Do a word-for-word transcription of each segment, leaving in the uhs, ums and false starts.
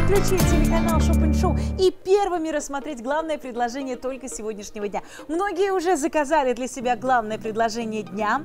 Включить телеканал Шопен Шоу и первыми рассмотреть главное предложение только сегодняшнего дня. Многие уже заказали для себя главное предложение дня.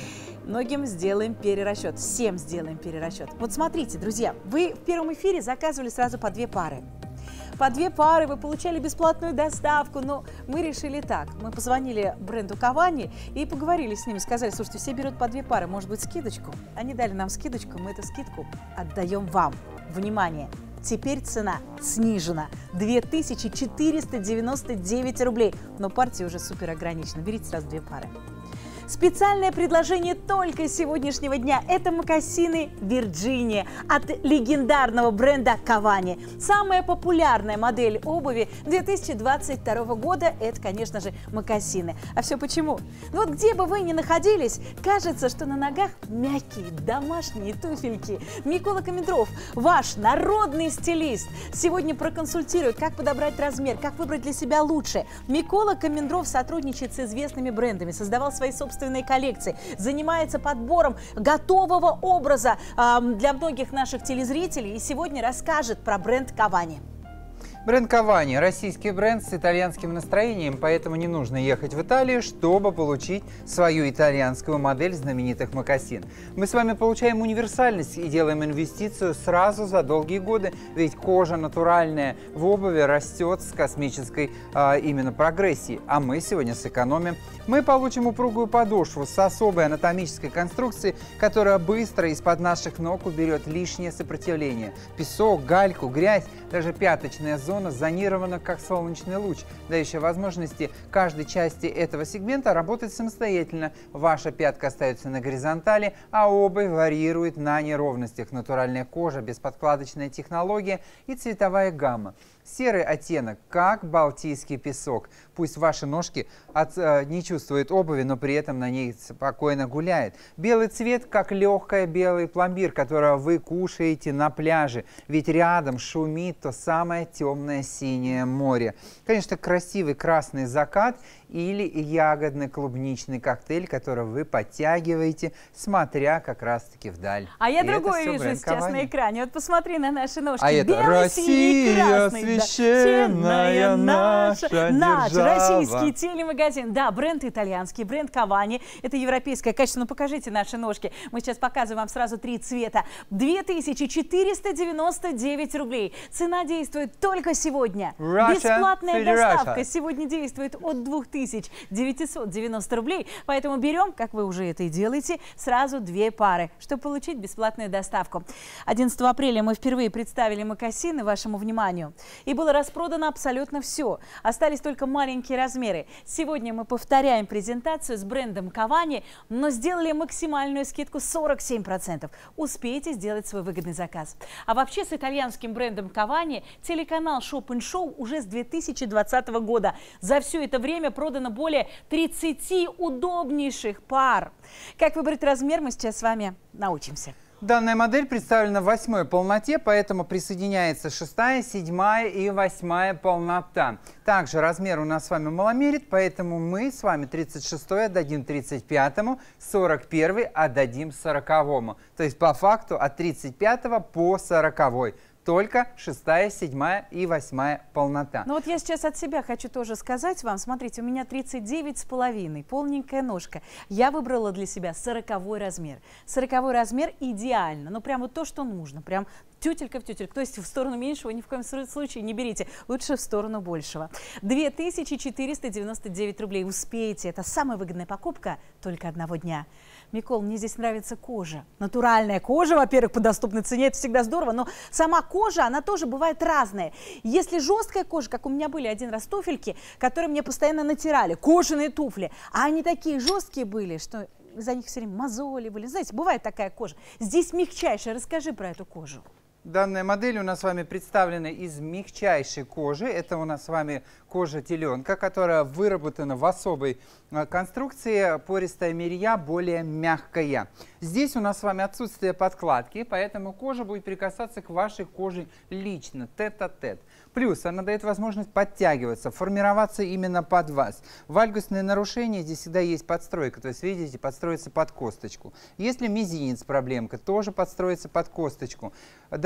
Многим сделаем перерасчет, всем сделаем перерасчет. Вот смотрите, друзья, вы в первом эфире заказывали сразу по две пары. По две пары вы получали бесплатную доставку, но мы решили так. Мы позвонили бренду Кавани и поговорили с ними, сказали, слушайте, все берут по две пары, может быть, скидочку? Они дали нам скидочку, мы эту скидку отдаем вам. Внимание! Теперь цена снижена – две тысячи четыреста девяносто девять рублей, но партия уже супер ограничена. Берите сразу две пары. Специальное предложение только сегодняшнего дня – это мокасины Virginia от легендарного бренда Кавани. Самая популярная модель обуви две тысячи двадцать второго года – это, конечно же, мокасины. А все почему? Ну вот где бы вы ни находились, кажется, что на ногах мягкие домашние туфельки. Микола Комендров, ваш народный стилист, сегодня проконсультирует, как подобрать размер, как выбрать для себя лучше. Микола Комендров сотрудничает с известными брендами, создавал свои собственные коллекции, занимается подбором готового образа э, для многих наших телезрителей и сегодня расскажет про бренд Кавани. Бренд Кавани – российский бренд с итальянским настроением, поэтому не нужно ехать в Италию, чтобы получить свою итальянскую модель знаменитых мокасин. Мы с вами получаем универсальность и делаем инвестицию сразу за долгие годы, ведь кожа натуральная в обуви растет с космической а, именно прогрессией, а мы сегодня сэкономим. Мы получим упругую подошву с особой анатомической конструкцией, которая быстро из-под наших ног уберет лишнее сопротивление. Песок, гальку, грязь, даже пяточная зона зонирована как солнечный луч, дающий возможности каждой части этого сегмента работать самостоятельно. Ваша пятка остается на горизонтали, а обувь варьирует на неровностях. Натуральная кожа, бесподкладочная технология и цветовая гамма. Серый оттенок, как балтийский песок. Пусть ваши ножки от, э, не чувствуют обуви, но при этом на ней спокойно гуляет. Белый цвет, как легкий белый пломбир, который вы кушаете на пляже. Ведь рядом шумит то самое темное синее море. Конечно, красивый красный закат или ягодный клубничный коктейль, который вы подтягиваете, смотря как раз-таки вдаль. А я и другое вижу сейчас Кавани. На экране. Вот посмотри на наши ножки. А это белый, Россия, синий, красный, священная да. наша Наш держава. российский телемагазин. Да, бренд итальянский, бренд Кавани. Это европейское качество. Ну, покажите наши ножки. Мы сейчас показываем вам сразу три цвета. две тысячи четыреста девяносто девять рублей. Цена действует только сегодня. Russia, Бесплатная доставка Russia. сегодня действует от двух тысяч девятисот девяноста рублей. Поэтому берем, как вы уже это и делаете, сразу две пары, чтобы получить бесплатную доставку. одиннадцатого апреля мы впервые представили мокасины вашему вниманию. И было распродано абсолютно все. Остались только маленькие размеры. Сегодня мы повторяем презентацию с брендом Кавани, но сделали максимальную скидку сорок семь процентов. Успейте сделать свой выгодный заказ. А вообще с итальянским брендом Кавани телеканал Шопен Шоу уже с две тысячи двадцатого года. За все это время продано более тридцати удобнейших пар. Как выбрать размер, мы сейчас с вами научимся. Данная модель представлена в восьмой полноте, поэтому присоединяется шестая, седьмая и восьмая полнота. Также размер у нас с вами маломерит, поэтому мы с вами тридцать шестой отдадим тридцать пятому, сорок первый отдадим сороковому. То есть по факту от тридцать пятого по сороковой. Только шестая, седьмая и восьмая полнота. Ну вот я сейчас от себя хочу тоже сказать вам. Смотрите, у меня тридцать девять с половиной, полненькая ножка. Я выбрала для себя сороковой размер. сороковой размер идеально, ну прям вот то, что нужно. Прям тютелька в тютельку. То есть в сторону меньшего ни в коем случае не берите. Лучше в сторону большего. две тысячи четыреста девяносто девять рублей. Успеете. Это самая выгодная покупка только одного дня. Микол, мне здесь нравится кожа. Натуральная кожа, во-первых, по доступной цене, это всегда здорово, но сама кожа, она тоже бывает разная. Если жесткая кожа, как у меня были один раз туфельки, которые мне постоянно натирали, кожаные туфли, а они такие жесткие были, что за них все время мозоли были. Знаете, бывает такая кожа. Здесь мягчайшая. Расскажи про эту кожу. Данная модель у нас с вами представлена из мягчайшей кожи. Это у нас с вами кожа теленка, которая выработана в особой конструкции. Пористая мерья более мягкая. Здесь у нас с вами отсутствие подкладки, поэтому кожа будет прикасаться к вашей коже лично, тет-а-тет. Плюс она дает возможность подтягиваться, формироваться именно под вас. Вальгусные нарушения здесь всегда есть подстройка, то есть, видите, подстроиться под косточку. Если мизинец проблемка, тоже подстроиться под косточку. Данная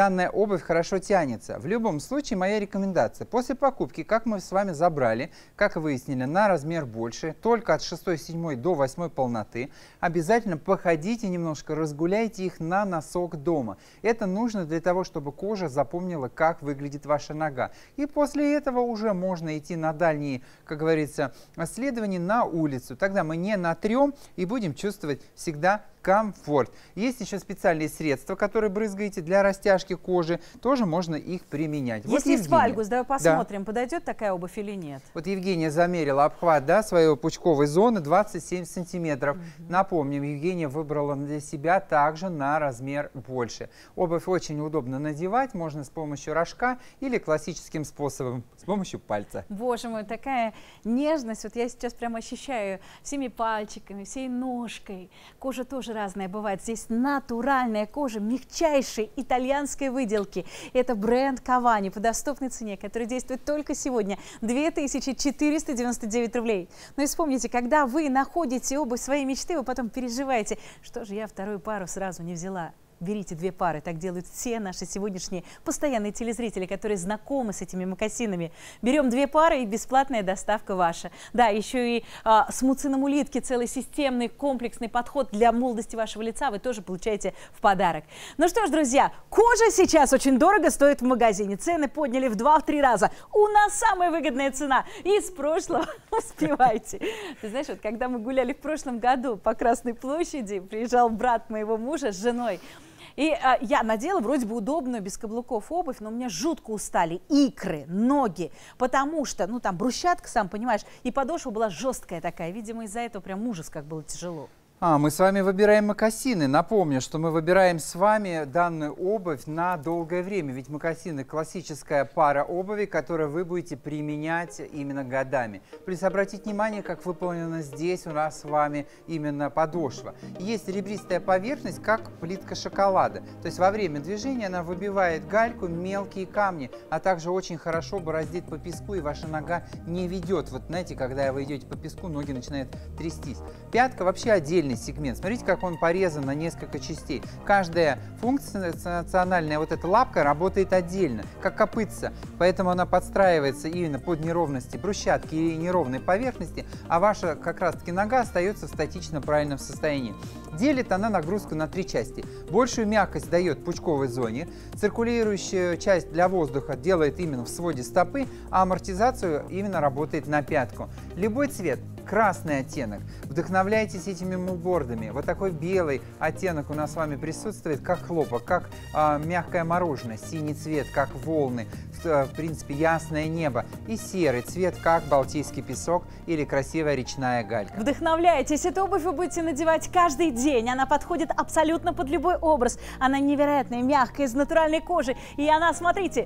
данная обувь хорошо тянется. В любом случае, моя рекомендация. После покупки, как мы с вами забрали, как выяснили, на размер больше, только от шестой-седьмой до восьмой полноты, обязательно походите немножко, разгуляйте их на носок дома. Это нужно для того, чтобы кожа запомнила, как выглядит ваша нога. И после этого уже можно идти на дальние, как говорится, исследования на улицу. Тогда мы не натрем и будем чувствовать всегда комфорт. Есть еще специальные средства, которые брызгаете для растяжки кожи. Тоже можно их применять. Если вот есть вальгус, давай посмотрим, да. подойдет такая обувь или нет. Вот Евгения замерила обхват, да, своей пучковой зоны двадцать семь сантиметров. Угу. Напомним, Евгения выбрала для себя также на размер больше. Обувь очень удобно надевать. Можно с помощью рожка или классическим способом, с помощью пальца. Боже мой, такая нежность. Вот я сейчас прям ощущаю всеми пальчиками, всей ножкой. Кожа тоже разная бывает. Здесь натуральная кожа мягчайшей итальянской выделки. Это бренд Кавани по доступной цене, который действует только сегодня. две тысячи четыреста девяносто девять рублей. Но и вспомните, когда вы находите обувь своей мечты, вы потом переживаете, что же я вторую пару сразу не взяла. Берите две пары, так делают все наши сегодняшние постоянные телезрители, которые знакомы с этими мокасинами. Берем две пары и бесплатная доставка ваша. Да, еще и а, с муцином улитки целый системный комплексный подход для молодости вашего лица вы тоже получаете в подарок. Ну что ж, друзья, кожа сейчас очень дорого стоит в магазине. Цены подняли в два-три раза. У нас самая выгодная цена. Из прошлого успевайте. Ты знаешь, вот когда мы гуляли в прошлом году по Красной площади, приезжал брат моего мужа с женой. И а, я надела вроде бы удобную, без каблуков обувь, но у меня жутко устали икры, ноги, потому что, ну там брусчатка, сам понимаешь, и подошва была жесткая такая. Видимо, из-за этого прям ужас, как было тяжело. А, мы с вами выбираем мокасины. Напомню, что мы выбираем с вами данную обувь на долгое время. Ведь мокасины – классическая пара обуви, которую вы будете применять именно годами. Плюс обратите внимание, как выполнена здесь у нас с вами именно подошва. Есть ребристая поверхность, как плитка шоколада. То есть во время движения она выбивает гальку, мелкие камни, а также очень хорошо бороздит по песку, и ваша нога не ведет. Вот знаете, когда вы идете по песку, ноги начинают трястись. Пятка вообще отдельно сегмент. Смотрите, как он порезан на несколько частей. Каждая функциональная вот эта лапка работает отдельно, как копытца. Поэтому она подстраивается именно под неровности брусчатки и неровной поверхности, а ваша как раз-таки нога остается в статично правильном состоянии. Делит она нагрузку на три части. Большую мягкость дает пучковой зоне, циркулирующую часть для воздуха делает именно в своде стопы, а амортизацию именно работает на пятку. Любой цвет, красный оттенок, вдохновляйтесь этими мулбордами. Вот такой белый оттенок у нас с вами присутствует, как хлопок, как а, мягкое мороженое, синий цвет, как волны, в, в принципе ясное небо, и серый цвет, как балтийский песок или красивая речная галька. Вдохновляйтесь, эту обувь вы будете надевать каждый день, она подходит абсолютно под любой образ, она невероятная, мягкая, из натуральной кожи, и она, смотрите,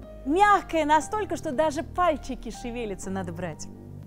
мягкая настолько, что даже пальчики шевелятся, надо брать.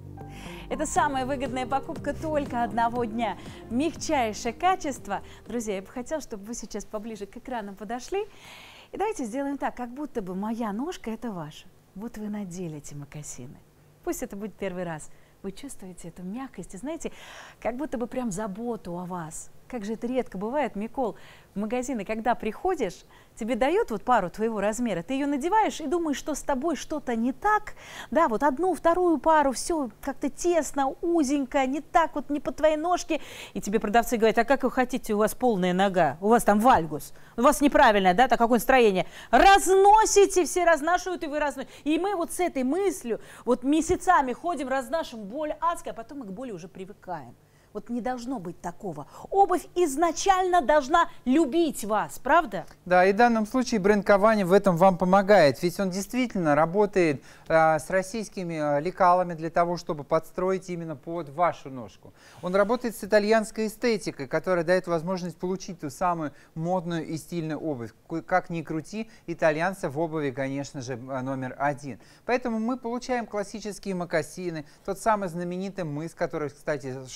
Это самая выгодная покупка только одного дня. Мягчайшее качество. Друзья, я бы хотела, чтобы вы сейчас поближе к экрану подошли. И давайте сделаем так, как будто бы моя ножка – это ваша. Вот вы надели эти мокасины. Пусть это будет первый раз. Вы чувствуете эту мягкость, и знаете, как будто бы прям заботу о вас. Как же это редко бывает, Микол, в магазины, когда приходишь, тебе дают вот пару твоего размера, ты ее надеваешь и думаешь, что с тобой что-то не так, да, вот одну, вторую пару, все как-то тесно, узенько, не так, вот не по твоей ножке, и тебе продавцы говорят, а как вы хотите, у вас полная нога, у вас там вальгус, у вас неправильное, да, так какое настроение, разносите, все разнашивают, и вы разносите, и мы вот с этой мыслью, вот месяцами ходим, разнашиваем, боль адская, а потом мы к боли уже привыкаем. Вот не должно быть такого. Обувь изначально должна любить вас, правда? Да, и в данном случае бренд Кавани в этом вам помогает. Ведь он действительно работает э, с российскими э, лекалами для того, чтобы подстроить именно под вашу ножку. Он работает с итальянской эстетикой, которая дает возможность получить ту самую модную и стильную обувь. Как ни крути, итальянцы в обуви, конечно же, номер один. Поэтому мы получаем классические мокасины, тот самый знаменитый мыс, который, кстати, шьется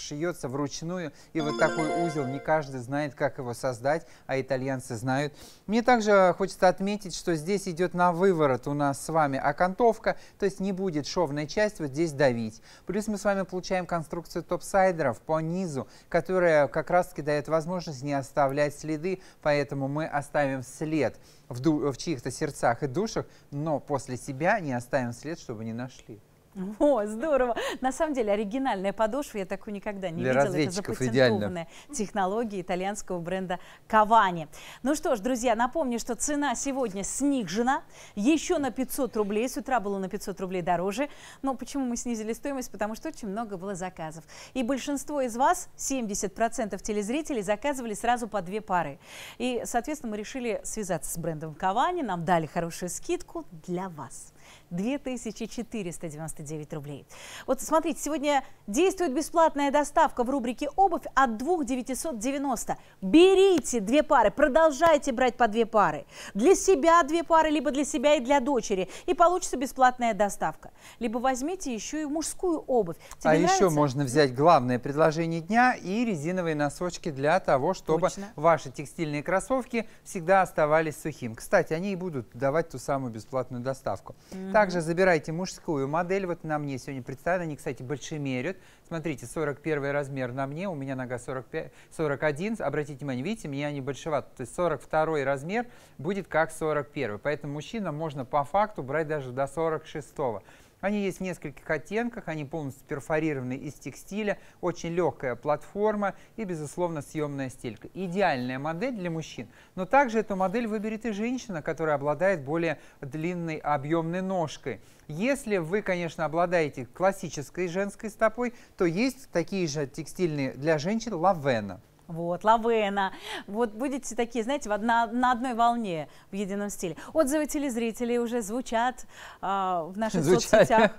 делается вручную. И вот такой узел не каждый знает, как его создать, а итальянцы знают. Мне также хочется отметить, что здесь идет на выворот у нас с вами окантовка, то есть не будет шовная часть вот здесь давить. Плюс мы с вами получаем конструкцию топсайдеров по низу, которая как раз-таки дает возможность не оставлять следы, поэтому мы оставим след в, ду в чьих-то сердцах и душах, но после себя не оставим след, чтобы не нашли. О, здорово. На самом деле оригинальная подошва, я такую никогда не Для видела. разведчиков Это запатентованная идеально. технология итальянского бренда Кавани. Ну что ж, друзья, напомню, что цена сегодня снижена еще на пятьсот рублей. С утра было на пятьсот рублей дороже. Но почему мы снизили стоимость? Потому что очень много было заказов. И большинство из вас, семьдесят процентов телезрителей, заказывали сразу по две пары. И, соответственно, мы решили связаться с брендом Кавани. Нам дали хорошую скидку для вас. две тысячи четыреста девяносто девять рублей. Вот смотрите, сегодня действует бесплатная доставка в рубрике «Обувь» от двух тысяч девятисот девяноста. Берите две пары, продолжайте брать по две пары. Для себя две пары, либо для себя и для дочери. И получится бесплатная доставка. Либо возьмите еще и мужскую обувь. Тебе а нравится? еще можно взять главное предложение дня и резиновые носочки для того, чтобы Точно. ваши текстильные кроссовки всегда оставались сухим. Кстати, они и будут давать ту самую бесплатную доставку. Также забирайте мужскую модель, вот на мне сегодня представлена, они, кстати, больше меряют. Смотрите, сорок первый размер на мне, у меня нога сорок пять, сорок один, обратите внимание, видите, меня они большеваты, то есть сорок второй размер будет как сорок первый, поэтому мужчинам можно по факту брать даже до сорок шестого. Они есть в нескольких оттенках, они полностью перфорированы из текстиля, очень легкая платформа и, безусловно, съемная стелька. Идеальная модель для мужчин, но также эту модель выберет и женщина, которая обладает более длинной объемной ножкой. Если вы, конечно, обладаете классической женской стопой, то есть такие же текстильные для женщин Лавена. Вот, Лавена. Вот будете такие, знаете, на, на одной волне в едином стиле. Отзывы телезрителей уже звучат э, в наших Звучат. соцсетях.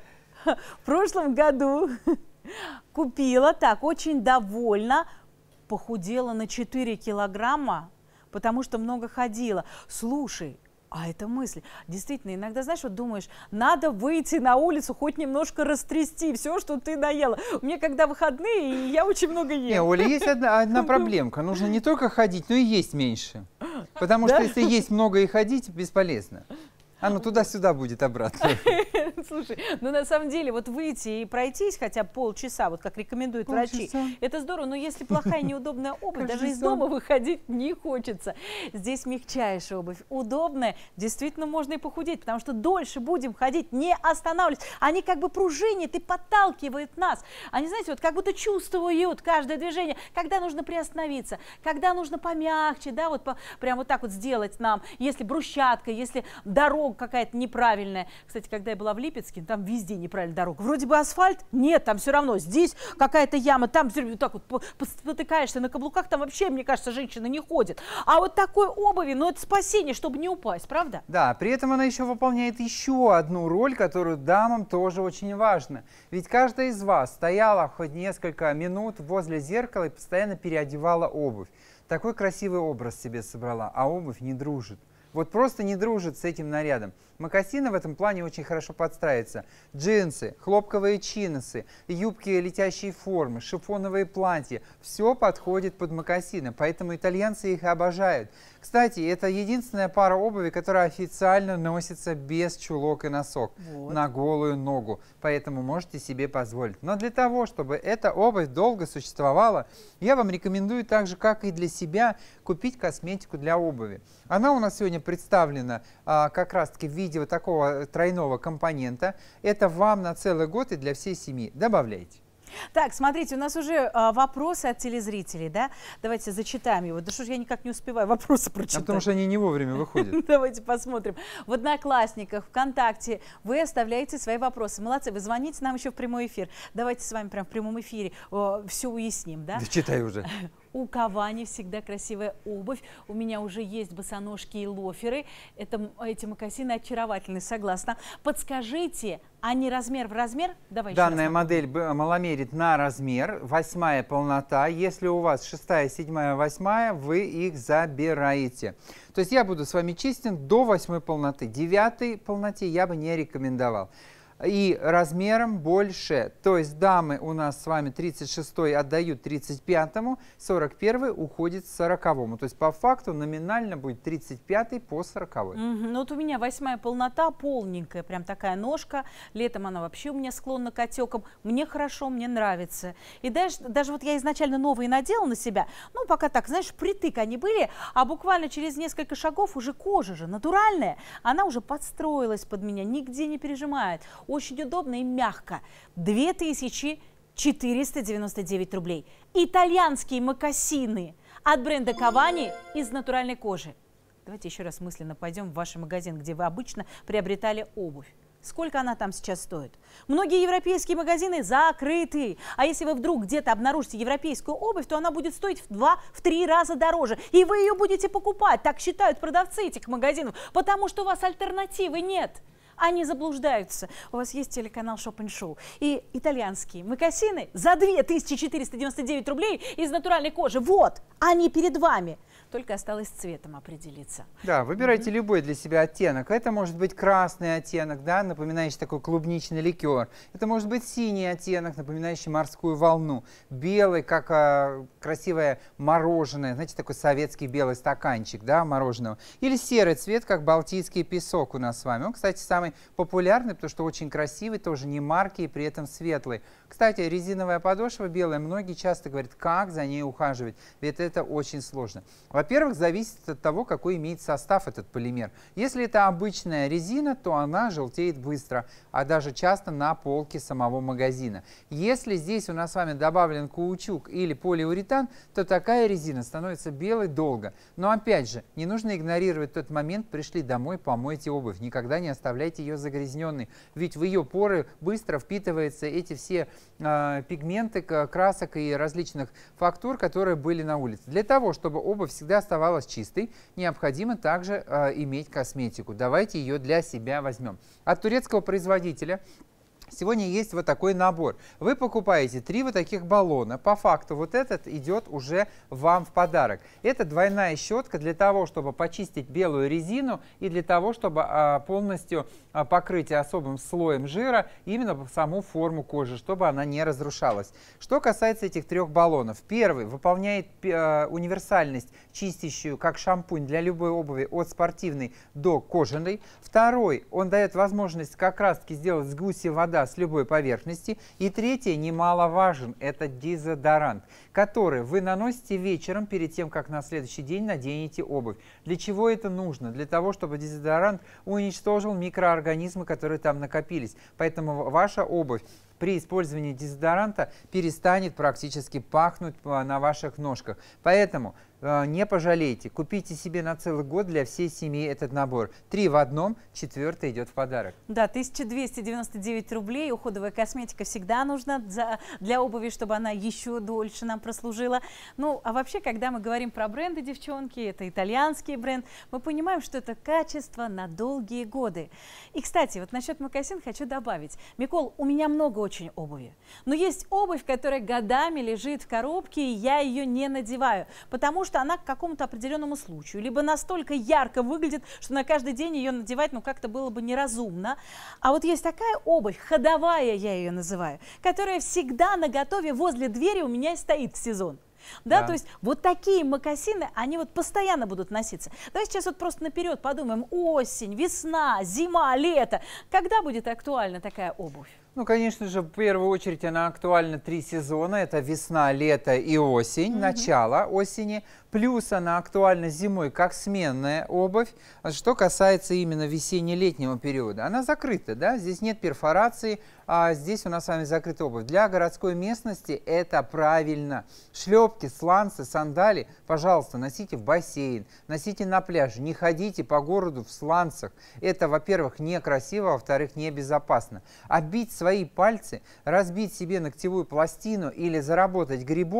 В прошлом году купила, так, очень довольна, похудела на четыре килограмма, потому что много ходила. Слушай, а это мысль. Действительно, иногда, знаешь, вот думаешь, надо выйти на улицу, хоть немножко растрясти все, что ты наела. У меня когда выходные, и я очень много ем. Не, Оля, есть одна, одна проблемка. Нужно не только ходить, но и есть меньше. Потому Да? что если есть много и ходить, бесполезно. Оно туда-сюда будет обратно. Слушай, ну на самом деле вот выйти и пройтись хотя бы полчаса, вот как рекомендуют врачи, Полчаса. это здорово, но если плохая неудобная обувь, Каждый даже из сам. дома выходить не хочется. Здесь мягчайшая обувь, удобная, действительно можно и похудеть, потому что дольше будем ходить, не останавливаясь. Они как бы пружинят и подталкивают нас. Они, знаете, вот как будто чувствуют каждое движение, когда нужно приостановиться, когда нужно помягче, да, вот по, прям вот так вот сделать нам, если брусчатка, если дорога какая-то неправильная. Кстати, когда я была в Липецке, там везде неправильная дорога. Вроде бы асфальт, нет, там все равно. Здесь какая-то яма, там все вот так вот потыкаешься на каблуках, там вообще, мне кажется, женщины не ходят. А вот такой обуви, ну это спасение, чтобы не упасть, правда? Да, при этом она еще выполняет еще одну роль, которую дамам тоже очень важна. Ведь каждая из вас стояла хоть несколько минут возле зеркала и постоянно переодевала обувь. Такой красивый образ себе собрала, а обувь не дружит. Вот просто не дружит с этим нарядом. Мокасины в этом плане очень хорошо подстраиваются. Джинсы, хлопковые чиносы, юбки летящей формы, шифоновые платья. Все подходит под мокасины, поэтому итальянцы их обожают. Кстати, это единственная пара обуви, которая официально носится без чулок и носок, Вот. на голую ногу. Поэтому можете себе позволить. Но для того, чтобы эта обувь долго существовала, я вам рекомендую так же, как и для себя, купить косметику для обуви. Она у нас сегодня представлена а, как раз-таки в виде вот такого тройного компонента. Это вам на целый год и для всей семьи. Добавляйте. Так, смотрите, у нас уже а, вопросы от телезрителей, да? Давайте зачитаем его. Да что ж я никак не успеваю вопросы прочитать. А потому что они не вовремя выходят. Давайте посмотрим. В Одноклассниках, ВКонтакте вы оставляете свои вопросы. Молодцы, вы звоните нам еще в прямой эфир. Давайте с вами прям в прямом эфире э, все уясним, да? Да читай уже. У Кавани всегда красивая обувь. У меня уже есть босоножки и лоферы. Это, эти мокасины очаровательны, согласна. Подскажите, а не размер в размер? Давай еще Данная раз. модель б- маломерит на размер, восьмая полнота. Если у вас шестая, седьмая, восьмая, вы их забираете. То есть я буду с вами честен, до восьмой полноты. Девятой полноте я бы не рекомендовал. и размером больше. То есть дамы у нас с вами тридцать шестой отдают тридцать пятому, сорок первый уходит сороковому. То есть по факту номинально будет тридцать пятый по сороковой. Mm-hmm. Ну вот у меня восьмая полнота, полненькая, прям такая ножка. Летом она вообще у меня склонна к отекам. Мне хорошо, мне нравится. И даже, даже вот я изначально новые надела на себя, ну пока так, знаешь, притык они были, а буквально через несколько шагов уже кожа же натуральная, она уже подстроилась под меня, нигде не пережимает. Очень удобно и мягко. две тысячи четыреста девяносто девять рублей. Итальянские мокасины от бренда Кавани из натуральной кожи. Давайте еще раз мысленно пойдем в ваш магазин, где вы обычно приобретали обувь. Сколько она там сейчас стоит? Многие европейские магазины закрыты. А если вы вдруг где-то обнаружите европейскую обувь, то она будет стоить в два-три раза дороже. И вы ее будете покупать. Так считают продавцы этих магазинов, потому что у вас альтернативы нет. Они заблуждаются. У вас есть телеканал Shop and Show. И итальянские мокасины за две тысячи четыреста девяносто девять рублей из натуральной кожи. Вот, они перед вами. Только осталось цветом определиться. Да, выбирайте mm-hmm. любой для себя оттенок. Это может быть красный оттенок, да, напоминающий такой клубничный ликер. Это может быть синий оттенок, напоминающий морскую волну. Белый, как а, красивое мороженое, знаете, такой советский белый стаканчик, да, мороженого. Или серый цвет, как балтийский песок у нас с вами. Он, кстати, самый популярный, потому что очень красивый, тоже не марки и при этом светлый. Кстати, резиновая подошва белая, многие часто говорят, как за ней ухаживать, ведь это очень сложно. Во-первых, зависит от того, какой имеет состав этот полимер. Если это обычная резина, то она желтеет быстро, а даже часто на полке самого магазина. Если здесь у нас с вами добавлен каучук или полиуретан, то такая резина становится белой долго. Но опять же, не нужно игнорировать тот момент, пришли домой, помойте обувь. Никогда не оставляйте ее загрязненной, ведь в ее поры быстро впитываются эти все э, пигменты, красок и различных фактур, которые были на улице. Для того, чтобы обувь всегда оставалась чистой, необходимо также э, иметь косметику. Давайте ее для себя возьмем. От турецкого производителя сегодня есть вот такой набор. Вы покупаете три вот таких баллона. По факту вот этот идет уже вам в подарок. Это двойная щетка для того, чтобы почистить белую резину и для того, чтобы а, полностью а, покрыть особым слоем жира именно саму форму кожи, чтобы она не разрушалась. Что касается этих трех баллонов. Первый выполняет а, универсальность, чистящую как шампунь для любой обуви от спортивной до кожаной. Второй, он дает возможность как раз-таки сделать с гуси вода с любой поверхности. И третий, немаловажен, это дезодорант, который вы наносите вечером перед тем, как на следующий день наденете обувь. Для чего это нужно? Для того, чтобы дезодорант уничтожил микроорганизмы, которые там накопились. Поэтому ваша обувь при использовании дезодоранта перестанет практически пахнуть на ваших ножках. Поэтому э, не пожалейте, купите себе на целый год для всей семьи этот набор. Три в одном, четвертый идет в подарок. Да, тысяча двести девяносто девять рублей. Уходовая косметика всегда нужна за, для обуви, чтобы она еще дольше нам прослужила. Ну, а вообще, когда мы говорим про бренды, девчонки, это итальянский бренд, мы понимаем, что это качество на долгие годы. И, кстати, вот насчет мокасин хочу добавить. Микол, у меня много очень обуви. Но есть обувь, которая годами лежит в коробке, и я ее не надеваю, потому что она к какому-то определенному случаю, либо настолько ярко выглядит, что на каждый день ее надевать, ну, как-то было бы неразумно. А вот есть такая обувь, ходовая я ее называю, которая всегда наготове возле двери у меня стоит в сезон. Да, да, то есть вот такие мокасины, они вот постоянно будут носиться. Давай сейчас вот просто наперед подумаем: осень, весна, зима, лето. Когда будет актуальна такая обувь? Ну, конечно же, в первую очередь она актуальна три сезона. Это весна, лето и осень, mm-hmm. начало осени. Плюс она актуальна зимой как сменная обувь. Что касается именно весенне-летнего периода, она закрыта, да, здесь нет перфорации, а здесь у нас с вами закрыта обувь. Для городской местности это правильно. Шлепки, сланцы, сандали, пожалуйста, носите в бассейн, носите на пляж, не ходите по городу в сланцах. Это, во-первых, некрасиво, во-вторых, небезопасно. Обить свои пальцы, разбить себе ногтевую пластину или заработать грибок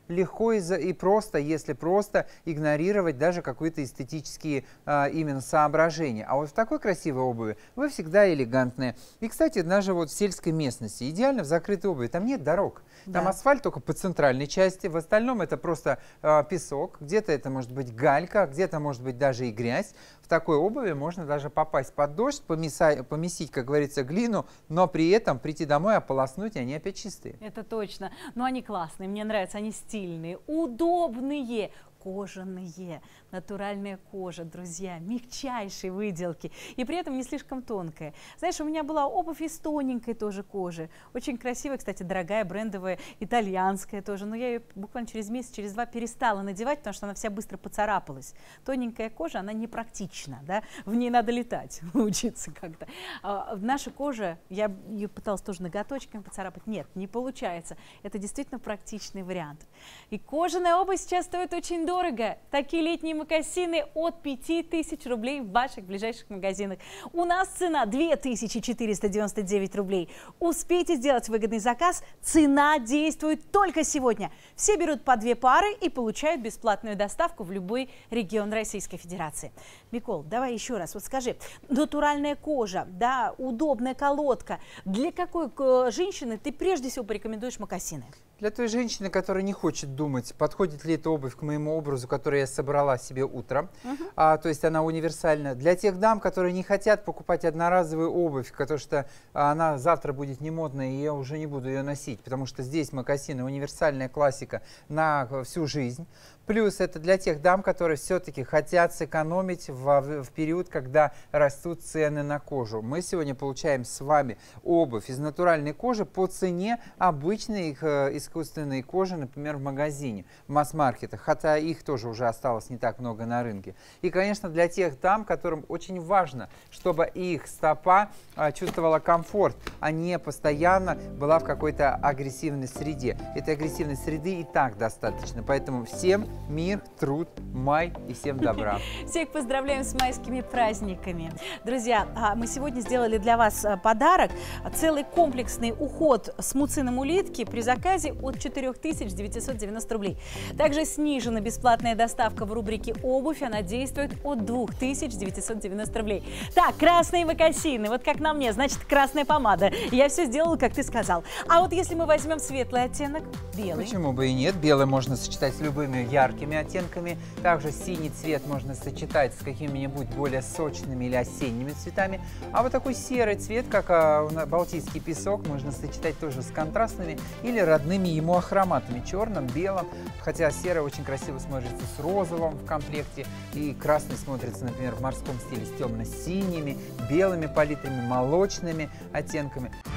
легко и, за, и просто, если просто игнорировать даже какие-то эстетические а, именно соображения. А вот в такой красивой обуви вы всегда элегантные. И, кстати, даже вот в сельской местности, идеально в закрытой обуви, там нет дорог. Там да. асфальт только по центральной части, в остальном это просто э, песок, где-то это может быть галька, где-то может быть даже и грязь. В такой обуви можно даже попасть под дождь, помеса, помесить, как говорится, глину, но при этом прийти домой, ополоснуть, и они опять чистые. Это точно. Но они классные, мне нравятся, они стильные, удобные. Кожаные, натуральная кожа, друзья, мягчайшей выделки и при этом не слишком тонкая. Знаешь, у меня была обувь из тоненькой тоже кожи, очень красивая, кстати, дорогая, брендовая, итальянская тоже, но я ее буквально через месяц, через два перестала надевать, потому что она вся быстро поцарапалась. Тоненькая кожа, она непрактична, да? В ней надо летать, учиться как-то. А наша кожа, я ее пыталась тоже ноготочками поцарапать, нет, не получается. Это действительно практичный вариант. И кожаная обувь сейчас стоит очень дорого. Дорого. Такие летние мокасины от пяти тысяч рублей в ваших ближайших магазинах. У нас цена две тысячи четыреста девяносто девять рублей. Успейте сделать выгодный заказ. Цена действует только сегодня. Все берут по две пары и получают бесплатную доставку в любой регион Российской Федерации. Микол, давай еще раз. Вот скажи, натуральная кожа, да, удобная колодка. Для какой женщины ты прежде всего порекомендуешь мокасины? Для той женщины, которая не хочет думать, подходит ли эта обувь к моему образу, который я собрала себе утром, uh-huh. а, то есть она универсальна. Для тех дам, которые не хотят покупать одноразовую обувь, потому что она завтра будет не модная, и я уже не буду ее носить, потому что здесь мокасины универсальная классика на всю жизнь. Плюс это для тех дам, которые все-таки хотят сэкономить в, в период, когда растут цены на кожу. Мы сегодня получаем с вами обувь из натуральной кожи по цене обычной их, э, искусственной кожи, например, в магазине, в масс-маркетах, хотя их тоже уже осталось не так много на рынке. И, конечно, для тех дам, которым очень важно, чтобы их стопа э, чувствовала комфорт, а не постоянно была в какой-то агрессивной среде. Этой агрессивной среды и так достаточно, поэтому всем мир, труд, май и всем добра. Всех поздравляем с майскими праздниками. Друзья, мы сегодня сделали для вас подарок. Целый комплексный уход с муцином улитки при заказе от четырёх тысяч девятисот девяноста рублей. Также снижена бесплатная доставка в рубрике «Обувь». Она действует от двух тысяч девятисот девяноста рублей. Так, красные мокасины. Вот как на мне, значит, красная помада. Я все сделала, как ты сказал. А вот если мы возьмем светлый оттенок, белый. Почему бы и нет? Белый можно сочетать с любыми яркими яркими оттенками. Также синий цвет можно сочетать с какими-нибудь более сочными или осенними цветами. А вот такой серый цвет, как а, балтийский песок, можно сочетать тоже с контрастными или родными ему ахроматами. Черным, белым. Хотя серый очень красиво смотрится с розовым в комплекте. И красный смотрится, например, в морском стиле с темно-синими, белыми палитрами, молочными оттенками.